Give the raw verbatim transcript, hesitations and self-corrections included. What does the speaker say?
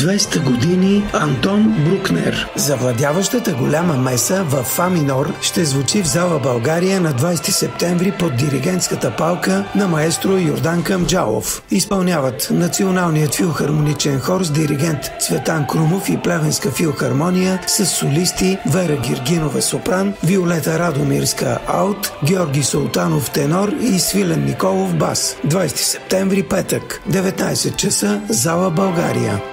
двеста години Антон Брукнер. Завладяващата голяма меса в фа минор ще звучи в зала България на двадесети септември под диригентската палка на маестро Йордан Камджалов. Изпълняват Националният филхармоничен хор с диригент Цветан Крумов и Плевенска филхармония с солисти Вера Гиргинова сопран, Виолета Радомирска алт, Георги Султанов тенор и Свилен Николов бас. двадесети септември, петък, деветнадесет часа, зала България.